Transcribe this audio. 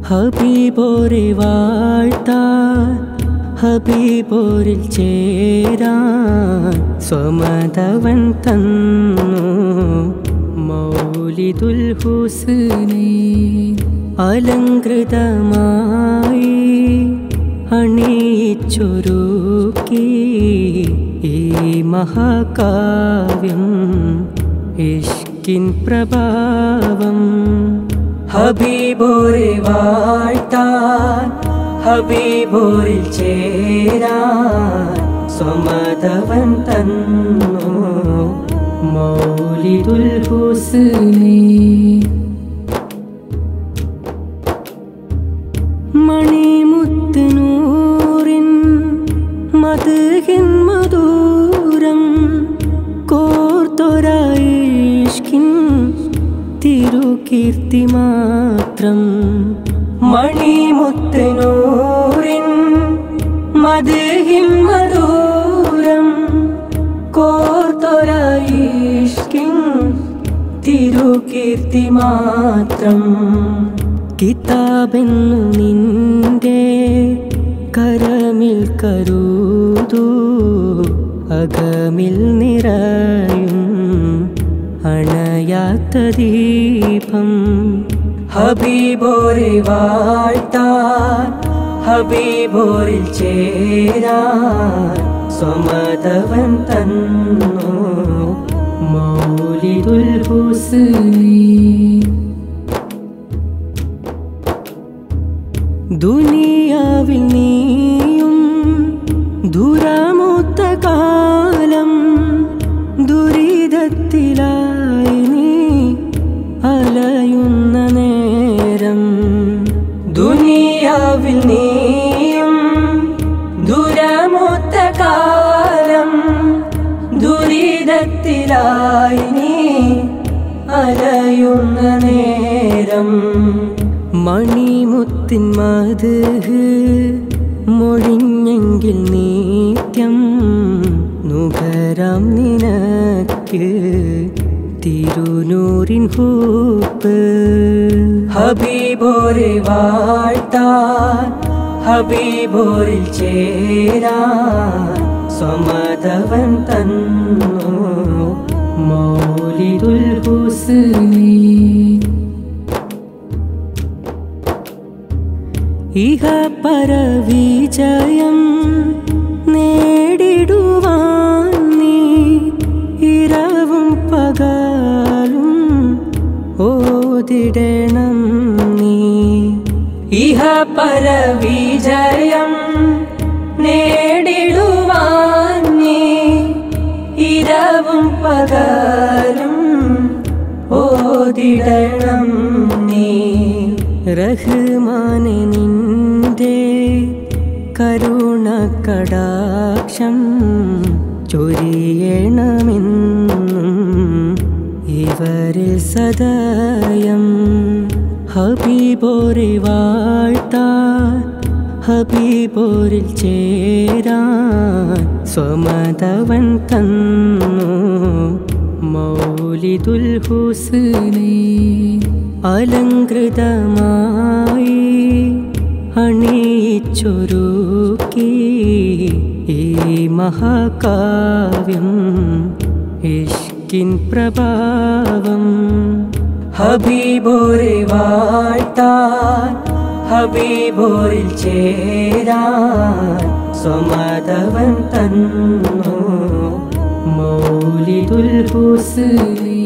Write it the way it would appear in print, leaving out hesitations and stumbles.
ഹബീബോരെ വാഴ്ത്താൻ ഹബീബോരിൽ ചേരാൻ സ്വമതവൻ തന്നു മൗലിദുൽ ഹുസ്നൈൻ അലങ്കൃതമായി അണിയിച്ചൊരുക്കി ഈ മഹാകാവ്യം ഇഷ്കിൻ പ്രഭാവം ഹബീബോരെ വാഴ്ത്താൻ ഹബീബോരിൽ ചേരാൻ സ്വമതവൻ തന്നു മൗലിദുൽ ഹുസ്നൈൻ മണിമുത്ത് നൂറിൻ മദ്ഹിൻ മധുരം കോർത്തൊരായിഷ്കിൻ തിരുകീർത്തി മാത്രം മണിമുത്ത് നൂറിൻ മദ്ഹിൻ മധുരം കോർത്തൊരായിഷ്കിൻ തിരുകീർത്തി മാത്രം കിതാബെന്നു നിന്റെ കരമിൽ കരുതൂ അകമിൽ നിറയും അണയാത്ത ദീപം ഹബീബോരെ വാഴ്ത്താൻ ഹബീബോരിൽ ചേരാൻ സ്വമതവൻ തന്നു മൗലിദുൽ ഹുസ്നൈൻ ദുനിയാവിൽ നീയും ദുരമൂത്ത കാലം ദുരിതത്തിലായി നീ അലയുന്ന നേരം ദുനിയാവിൽ നീയും ദുരമൂത്ത കാലം ദുരിതത്തിലായി നീ അലയുന്ന നേരം മണിമുത്തിൻ മദ്ഹ് മൊഴിഞ്ഞെങ്കിൽ നിത്യം നുകരാം നിനക്ക് തിരുനൂറിൻ ഹൂപ്പ് ഹബീബോരെ വാഴ്ത്താൻ ഹബീബോരിൽ ചേരാൻ സ്വമതവൻ തന്നു മൗലിദുൽ ഹുസ്നൈൻ ഇഹ പരവിജയം നേടിടുവാൻ നീ ഇരവും പകലും ഓതിടണം നീ ഇഹ പരവിജയം നേടിടുവാൻ നീ ഇരവും പകലും ഓതിടണം നീ റഹ്മാനെ നിന്റെ കരുണ കടാക്ഷം ചൊരിയണമെന്നും ഇവരിൽ സദയം ഹബീബോരെ വാഴ്ത്താൻ ഹബീബോരിൽ ചേരാൻ സ്വമതവൻ തന്നു മൗലിദുൽ ഹുസ്നൈൻ അലങ്കൃതമായി അണിയിച്ചൊരുക്കി ഈ മഹാകാവ്യം ഇഷ്കിൻ പ്രഭാവം ഹബീബോരെ വാഴ്ത്താൻ ഹബീബോരിൽ ചേരാൻ സ്വമതവൻ തന്നു മൗലിദുൽ ഹുസ്നൈൻ